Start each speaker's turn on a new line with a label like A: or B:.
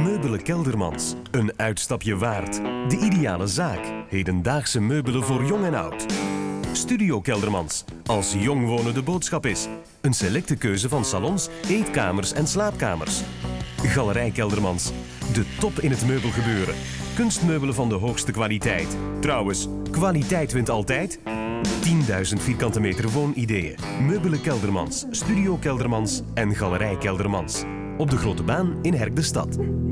A: Meubelen Keldermans. Een uitstapje waard. De ideale zaak. Hedendaagse meubelen voor jong en oud. Studio Keldermans. Als jong wonen de boodschap is. Een selecte keuze van salons, eetkamers en slaapkamers. Galerij Keldermans. De top in het meubelgebeuren. Kunstmeubelen van de hoogste kwaliteit. Trouwens, kwaliteit wint altijd. 10.000 vierkante meter woonideeën. Meubelen Keldermans, Studio Keldermans en Galerij Keldermans. Op de Grote Baan in Herk de Stad.